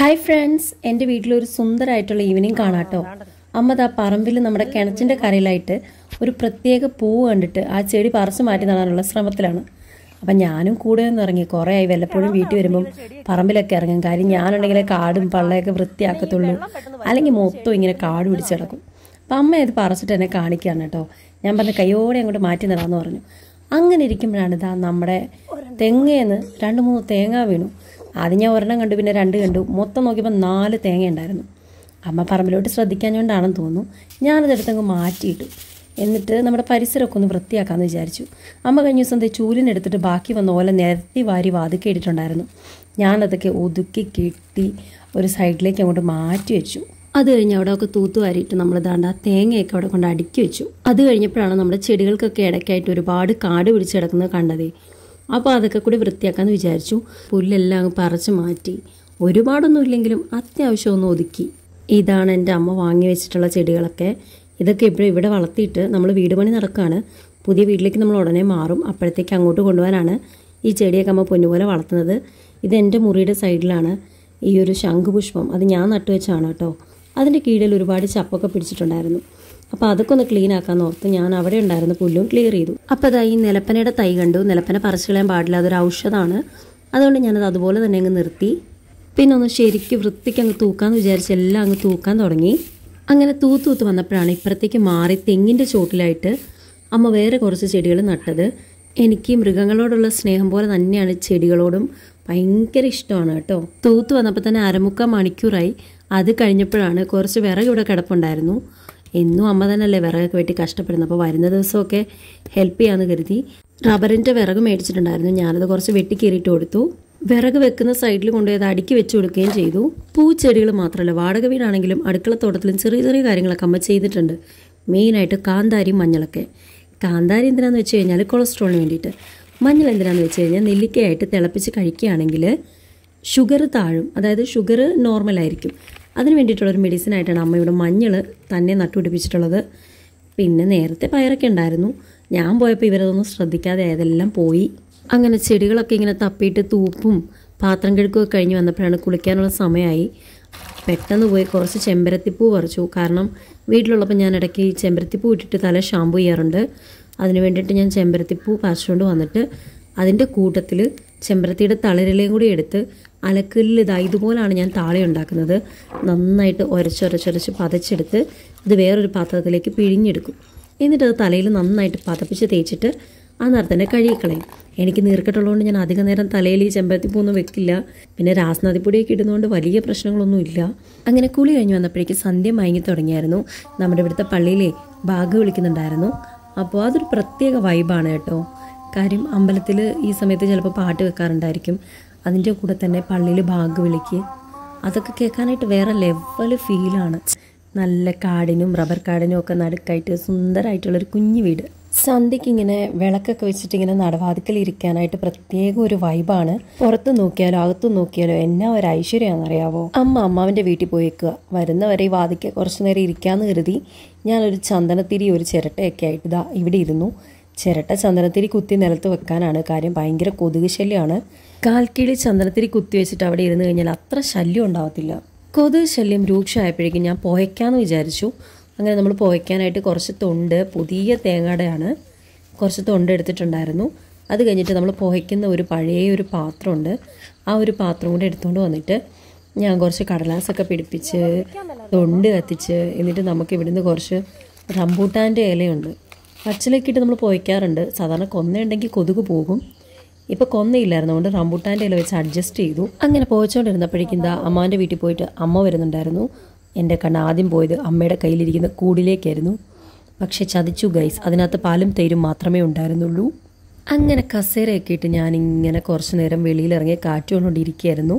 Hi friends, എൻ്റെ വീട്ടിലൊരു സുന്ദരമായിട്ടുള്ള evening കാണാട്ടോ. അമ്മ ദാ പറമ്പിൽ നമ്മുടെ കിണറ്റിൻ്റെ കരയിലായിട്ട് ഒരു പ്രത്യേക പൂവ് കണ്ടിട്ട് ആ ചെടി പറിച്ചു മാറ്റി നടാനുള്ള ശ്രമത്തിലാണ്. അപ്പം ഞാനും കൂടെ ഒന്ന് ഇറങ്ങി. കുറേ ആയി വല്ലപ്പോഴും വീട്ടിൽ വരുമ്പം പറമ്പിലൊക്കെ ഇറങ്ങും. കാര്യം ഞാനുണ്ടെങ്കിൽ കാടും പള്ളയൊക്കെ വൃത്തിയാക്കത്തുള്ളൂ, അല്ലെങ്കിൽ മൊത്തം ഇങ്ങനെ കാട് പിടിച്ച് കിടക്കും. അപ്പം അമ്മ ഇത് പറിച്ചിട്ട് എന്നെ കാണിക്കുകയാണ് കേട്ടോ. ഞാൻ പറഞ്ഞ കയ്യോടെ അങ്ങോട്ട് മാറ്റി നടാമെന്ന് പറഞ്ഞു. അങ്ങനെ ഇരിക്കുമ്പോഴാണ് ഇതാ നമ്മുടെ തെങ്ങേന്ന് 2-3 തേങ്ങ വീണു. ആദ്യം ഞാൻ ഒരെണ്ണം കണ്ടു, പിന്നെ 2 കണ്ടു. മൊത്തം നോക്കിയപ്പോൾ 4 തേങ്ങ ഉണ്ടായിരുന്നു. അമ്മ പറമ്പിലോട്ട് ശ്രദ്ധിക്കാഞ്ഞുകൊണ്ടാണെന്ന് തോന്നുന്നു. ഞാനതെടുത്തങ്ങ് മാറ്റിയിട്ടു. എന്നിട്ട് നമ്മുടെ പരിസരമൊക്കെ ഒന്ന് വൃത്തിയാക്കാമെന്ന് വിചാരിച്ചു. അമ്മ കഴിഞ്ഞ ദിവസം ചൂലിനെടുത്തിട്ട് ബാക്കി വന്ന ഓല നിരത്തി വാരി വാതുക്കി ഇട്ടിട്ടുണ്ടായിരുന്നു. ഞാനതൊക്കെ ഒതുക്കി കെട്ടി ഒരു സൈഡിലേക്ക് അങ്ങോട്ട് മാറ്റി വെച്ചു. അത് കഴിഞ്ഞ് അവിടെയൊക്കെ തൂത്തുവാരിയിട്ട് നമ്മൾ ദാണ്ട തേങ്ങയൊക്കെ അവിടെ കൊണ്ട് അടുക്കി വെച്ചു. അത് കഴിഞ്ഞപ്പോഴാണ് നമ്മുടെ ചെടികൾക്കൊക്കെ ഇടയ്ക്കായിട്ട് ഒരുപാട് കാട് പിടിച്ച് കിടക്കുന്നത് കണ്ടതേ. അപ്പോൾ അതൊക്കെ കൂടി വൃത്തിയാക്കാമെന്ന് വിചാരിച്ചു. പുല്ലെല്ലാം അങ്ങ് പറിച്ച് മാറ്റി. ഒരുപാടൊന്നും ഇല്ലെങ്കിലും അത്യാവശ്യം ഒന്ന് ഒതുക്കി. ഇതാണ് എൻ്റെ അമ്മ വാങ്ങി വെച്ചിട്ടുള്ള ചെടികളൊക്കെ. ഇതൊക്കെ ഇപ്പോൾ ഇവിടെ വളർത്തിയിട്ട് നമ്മൾ വീട് പണി നടക്കുകയാണ്. പുതിയ വീട്ടിലേക്ക് നമ്മൾ ഉടനെ മാറും. അപ്പോഴത്തേക്ക് അങ്ങോട്ട് കൊണ്ടുപോകാനാണ് ഈ ചെടിയൊക്കെ അമ്മ പൊന്നുപോലെ വളർത്തുന്നത്. ഇത് എൻ്റെ മുറിയുടെ സൈഡിലാണ് ഈ ഒരു ശംഖുപുഷ്പം. അത് ഞാൻ നട്ടുവെച്ചാണ് കേട്ടോ. അതിൻ്റെ കീഴിൽ ഒരുപാട് ചപ്പൊക്കെ പിടിച്ചിട്ടുണ്ടായിരുന്നു. അപ്പോൾ അതൊക്കെ ഒന്ന് ക്ലീൻ ആക്കാമെന്ന് ഓർത്ത് ഞാൻ അവിടെ ഉണ്ടായിരുന്ന പുല്ലും ക്ലിയർ ചെയ്തു. അപ്പോൾ അതാ ഈ നിലപ്പനയുടെ തൈ കണ്ടു. നിലപ്പന പറിച്ചു കളയാൻ പാടില്ല, അതൊരു ഔഷധമാണ്. അതുകൊണ്ട് ഞാനത് അതുപോലെ തന്നെ അങ്ങ് നിർത്തി. പിന്നെ ഒന്ന് ശരിക്കും വൃത്തിക്ക് അങ്ങ് തൂക്കാമെന്ന് വിചാരിച്ച് എല്ലാം അങ്ങ് തൂക്കാൻ തുടങ്ങി. അങ്ങനെ തൂത്ത് വന്നപ്പോഴാണ് ഇപ്പുറത്തേക്ക് മാറി തെങ്ങിൻ്റെ ചോട്ടിലായിട്ട് അമ്മ വേറെ കുറച്ച് ചെടികൾ നട്ടത്. എനിക്ക് മൃഗങ്ങളോടുള്ള സ്നേഹം പോലെ തന്നെയാണ് ചെടികളോടും ഭയങ്കര ഇഷ്ടമാണ് കേട്ടോ. തൂത്ത് വന്നപ്പോൾ തന്നെ 1/4 മണിക്കൂറായി. അത് കഴിഞ്ഞപ്പോഴാണ് കുറച്ച് വിറക് ഇവിടെ കിടപ്പുണ്ടായിരുന്നു. എന്നും അമ്മ തന്നെയല്ലേ വിറകൊക്കെ വെട്ടി കഷ്ടപ്പെടുന്നത്. അപ്പോൾ വരുന്ന ദിവസമൊക്കെ ഹെൽപ്പ് ചെയ്യാമെന്ന് കരുതി റബ്ബറിൻ്റെ വിറക് മേടിച്ചിട്ടുണ്ടായിരുന്നു. ഞാനത് കുറച്ച് വെട്ടി കീറിയിട്ട് കൊടുത്തു. വിറക് വെക്കുന്ന സൈഡിൽ കൊണ്ടുപോയത് അടുക്കി വെച്ച് കൊടുക്കുകയും ചെയ്തു. പൂച്ചെടികൾ മാത്രമല്ല, വാടക വീടാണെങ്കിലും അടുക്കളത്തോട്ടത്തിലും ചെറിയ ചെറിയ കാര്യങ്ങളൊക്കെ അമ്മ ചെയ്തിട്ടുണ്ട്. മെയിനായിട്ട് കാന്താരിയും മഞ്ഞളൊക്കെ. കാന്താരി എന്തിനാന്ന് വെച്ച് കഴിഞ്ഞാൽ കൊളസ്ട്രോളിന് വേണ്ടിയിട്ട്. മഞ്ഞൾ എന്തിനാന്ന് വെച്ച് കഴിഞ്ഞാൽ നെല്ലിക്കയായിട്ട് തിളപ്പിച്ച് കഴിക്കുകയാണെങ്കിൽ ഷുഗർ താഴും, അതായത് ഷുഗർ നോർമലായിരിക്കും. അതിന് വേണ്ടിയിട്ടുള്ളൊരു മെഡിസിനായിട്ടാണ് അമ്മ ഇവിടെ മഞ്ഞൾ തന്നെ നട്ടുപിടിപ്പിച്ചിട്ടുള്ളത്. പിന്നെ നേരത്തെ പയറൊക്കെ ഉണ്ടായിരുന്നു. ഞാൻ പോയപ്പോൾ ഇവരതൊന്നും ശ്രദ്ധിക്കാതെ അതെല്ലാം പോയി. അങ്ങനെ ചെടികളൊക്കെ ഇങ്ങനെ തപ്പിയിട്ട് തൂപ്പും പാത്രം കഴുകുകയൊക്കെ കഴിഞ്ഞ് വന്നപ്പോഴാണ് കുളിക്കാനുള്ള സമയമായി. പെട്ടെന്ന് പോയി കുറച്ച് ചെമ്പരത്തിപ്പൂ പറിച്ചു. കാരണം വീട്ടിലുള്ളപ്പോൾ ഞാൻ ഇടയ്ക്ക് ചെമ്പരത്തിപ്പൂ ഇട്ടിട്ട് തല ഷാമ്പു ചെയ്യാറുണ്ട്. അതിന് വേണ്ടിയിട്ട് ഞാൻ ചെമ്പരത്തിപ്പൂ പറിച്ചുകൊണ്ട് വന്നിട്ട് അതിൻ്റെ കൂട്ടത്തിൽ ചെമ്പരത്തിയുടെ തളിരിലയും കൂടി എടുത്ത് അലക്കല്ലിൽ ഇതുപോലാണ് ഞാൻ താളി ഉണ്ടാക്കുന്നത്. നന്നായിട്ട് ഉരച്ചൊരച്ചൊരച്ച് പതച്ചെടുത്ത് ഇത് വേറൊരു പാത്രത്തിലേക്ക് പിഴിഞ്ഞെടുക്കും. എന്നിട്ടത് തലയിൽ നന്നായിട്ട് പതപ്പിച്ച് തേച്ചിട്ട് ആ നേരം തന്നെ കഴുകിക്കളയും. എനിക്ക് നീർക്കെട്ടുള്ളതുകൊണ്ട് ഞാൻ അധിക നേരം തലയിൽ ഈ ചെമ്പരത്തിപ്പൂവൊന്നും വെക്കില്ല. പിന്നെ രാസനാദിപ്പൊടിയൊക്കെ ഇടുന്നതുകൊണ്ട് വലിയ പ്രശ്നങ്ങളൊന്നും ഇല്ല. അങ്ങനെ കുളി കഴിഞ്ഞ് വന്നപ്പോഴേക്ക് സന്ധ്യ മയങ്ങി തുടങ്ങിയായിരുന്നു. നമ്മുടെ ഇവിടുത്തെ പള്ളിയിലെ ബാഗ് വിളിക്കുന്നുണ്ടായിരുന്നു. അപ്പോൾ അതൊരു പ്രത്യേക വൈബാണ് കേട്ടോ. കാര്യം അമ്പലത്തിൽ ഈ സമയത്ത് ചിലപ്പോൾ പാട്ട് വെക്കാറുണ്ടായിരിക്കും. അതിൻ്റെ കൂടെ തന്നെ പള്ളിയിൽ ബാഗ് വിളിക്ക്, അതൊക്കെ കേൾക്കാനായിട്ട് വേറെ ലെവൽ ഫീലാണ്. നല്ല കാടിനും റബ്ബർ കാടിനും ഒക്കെ നടുക്കായിട്ട് സുന്ദരമായിട്ടുള്ളൊരു കുഞ്ഞു വീട്. സന്ധ്യയ്ക്ക് ഇങ്ങനെ വിളക്കൊക്കെ വെച്ചിട്ട് ഇങ്ങനെ നടവാതിക്കൽ ഇരിക്കാനായിട്ട് പ്രത്യേക ഒരു വൈബാണ്. പുറത്ത് നോക്കിയാലോ അകത്തു നോക്കിയാലോ എന്നാ ഒരു ഐശ്വര്യമാണെന്നറിയാവോ. അമ്മാവൻ്റെ വീട്ടിൽ പോയേക്കുക. വരുന്നവരെ ഈ വാതിക്ക കുറച്ചു നേരം ഇരിക്കാമെന്ന് കരുതി ഞാനൊരു ചന്ദനത്തിരി ഒരു ചിരട്ടയൊക്കെ ആയിട്ട് ഇതാ ഇവിടെ ഇരുന്നു. ചിരട്ട ചന്ദനത്തിരി കുത്തി നിലത്ത് വെക്കാനാണ്. കാര്യം ഭയങ്കര കൊതുക് ശല്യമാണ്. കാൽക്കീഴിൽ ചന്ദനത്തിരി കുത്തി വെച്ചിട്ട് അവിടെ ഇരുന്ന് കഴിഞ്ഞാൽ അത്ര ശല്യം ഉണ്ടാവത്തില്ല. കൊതുക് ശല്യം രൂക്ഷമായപ്പോഴേക്കും ഞാൻ പുകയ്ക്കാമെന്ന് വിചാരിച്ചു. അങ്ങനെ നമ്മൾ പുകയ്ക്കാനായിട്ട് കുറച്ച് തൊണ്ട്, പുതിയ തേങ്ങയുടെയാണ്, കുറച്ച് തൊണ്ട് എടുത്തിട്ടുണ്ടായിരുന്നു. അത് കഴിഞ്ഞിട്ട് നമ്മൾ പുകയ്ക്കുന്ന ഒരു പഴയ ഒരു പാത്രമുണ്ട്. ആ ഒരു പാത്രം കൂടെ എടുത്തുകൊണ്ട് വന്നിട്ട് ഞാൻ കുറച്ച് കടലാസൊക്കെ പിടിപ്പിച്ച് തൊണ്ട് കത്തിച്ച് എന്നിട്ട് നമുക്ക് ഇവിടുന്ന് കുറച്ച് റംബൂട്ടാൻ്റെ ഇലയുണ്ട്, പച്ചിലൊക്കെ നമ്മൾ പുകയ്ക്കാറുണ്ട്. സാധാരണ കൊന്നയുണ്ടെങ്കിൽ കൊതുക് പോകും. ഇപ്പോൾ കൊന്നയില്ലായിരുന്നു, അതുകൊണ്ട് റംബൂട്ടാൻ്റെ ഇല വെച്ച് അഡ്ജസ്റ്റ് ചെയ്തു. അങ്ങനെ പുകച്ചുകൊണ്ടിരുന്നപ്പോഴേക്കും എന്താ അമ്മാൻ്റെ വീട്ടിൽ പോയിട്ട് അമ്മ വരുന്നുണ്ടായിരുന്നു. എൻ്റെ കണ്ണ് ആദ്യം പോയത് അമ്മയുടെ കയ്യിലിരിക്കുന്ന കൂടിലേക്കായിരുന്നു. പക്ഷെ ചതിച്ചു ഗൈസ്, അതിനകത്ത് പാലും തൈരും മാത്രമേ ഉണ്ടായിരുന്നുള്ളൂ. അങ്ങനെ കസേരയൊക്കെ ഇട്ട് ഞാനിങ്ങനെ കുറച്ച് നേരം വെളിയിലിറങ്ങി കാറ്റ് കൊണ്ടുകൊണ്ടിരിക്കുകയായിരുന്നു.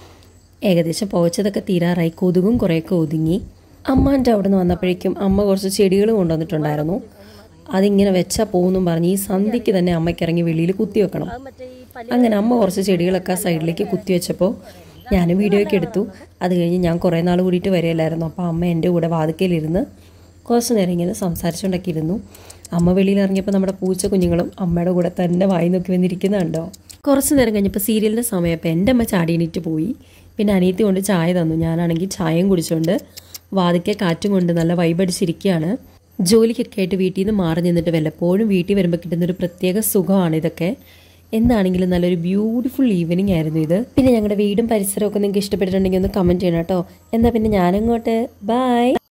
ഏകദേശം പുകച്ചതൊക്കെ തീരാറായി. കൊതുകും കുറേയൊക്കെ ഒതുങ്ങി. അമ്മാൻ്റെ അവിടെ നിന്ന് വന്നപ്പോഴേക്കും അമ്മ കുറച്ച് ചെടികൾ കൊണ്ടുവന്നിട്ടുണ്ടായിരുന്നു. അതിങ്ങനെ വെച്ചാൽ പോകുന്നു പറഞ്ഞ് ഈ സന്ധ്യയ്ക്ക് തന്നെ അമ്മയ്ക്ക് ഇറങ്ങി വെളിയിൽ കുത്തി വെക്കണം. അങ്ങനെ അമ്മ കുറച്ച് ചെടികളൊക്കെ സൈഡിലേക്ക് കുത്തി വെച്ചപ്പോൾ ഞാനും വീഡിയോ ഒക്കെ എടുത്തു. അത് കഴിഞ്ഞ് ഞാൻ കുറേ നാൾ കൂടിയിട്ട് വരികയില്ലായിരുന്നു. അപ്പോൾ അമ്മ എൻ്റെ കൂടെ വാതിക്കയിലിരുന്ന് കുറച്ച് നേരം ഇങ്ങനെ സംസാരിച്ചുകൊണ്ടൊക്കെ ഇരുന്നു. അമ്മ വെളിയിൽ ഇറങ്ങിയപ്പോൾ നമ്മുടെ പൂച്ച കുഞ്ഞുങ്ങളും അമ്മയുടെ കൂടെ തന്നെ വായി നോക്കി വന്നിരിക്കുന്നുണ്ടോ. കുറച്ച് നേരം കഴിഞ്ഞപ്പോൾ സീരിയലിൻ്റെ സമയപ്പോൾ എൻ്റെ അമ്മ ചാടി എണീറ്റ് പോയി. പിന്നെ അനിയത്തി കൊണ്ട് ചായ തന്നു. ഞാനാണെങ്കിൽ ചായയും കുടിച്ചുകൊണ്ട് വാതിക്കെ കാറ്റും കൊണ്ട് നല്ല വൈബടിച്ചിരിക്കുകയാണ്. ജോലിക്കൊക്കെ ആയിട്ട് വീട്ടിൽ നിന്ന് മാറി നിന്നിട്ട് വല്ലപ്പോഴും വീട്ടിൽ വരുമ്പോൾ കിട്ടുന്നൊരു പ്രത്യേക സുഖമാണ് ഇതൊക്കെ. എന്താണെങ്കിലും നല്ലൊരു ബ്യൂട്ടിഫുൾ ഈവനിങ് ആയിരുന്നു ഇത്. പിന്നെ ഞങ്ങളുടെ വീടും പരിസരമൊക്കെ നിങ്ങൾക്ക് ഇഷ്ടപ്പെട്ടിട്ടുണ്ടെങ്കിൽ ഒന്ന് കമൻറ്റ് ചെയ്യണം കേട്ടോ. എന്നാൽ പിന്നെ ഞാനങ്ങോട്ട് ബൈ.